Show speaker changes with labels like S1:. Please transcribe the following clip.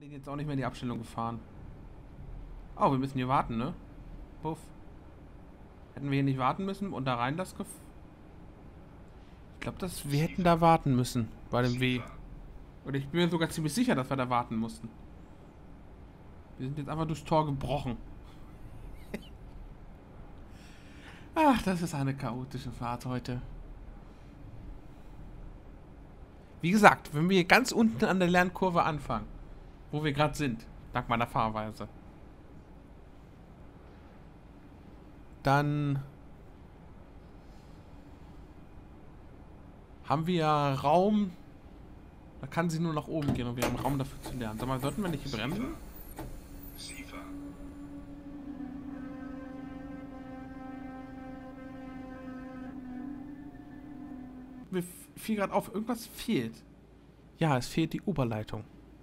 S1: bin jetzt auch nicht mehr in die Abstellung gefahren. Oh, wir müssen hier warten, ne? Puff. Hätten wir hier nicht warten müssen und da rein das Gef... Ich glaube, wir hätten da warten müssen. Bei dem W. Oder ich bin mir sogar ziemlich sicher, dass wir da warten mussten. Wir sind jetzt einfach durchs Tor gebrochen. Ach, das ist eine chaotische Fahrt heute. Wie gesagt, wenn wir hier ganz unten an der Lernkurve anfangen, wo wir gerade sind, dank meiner Fahrweise, dann haben wir ja Raum, da kann sie nur nach oben gehen und wir haben Raum dafür zu lernen. Sag mal, sollten wir nicht hier bremsen? Mir fiel gerade auf, irgendwas fehlt. Ja, es fehlt die Oberleitung.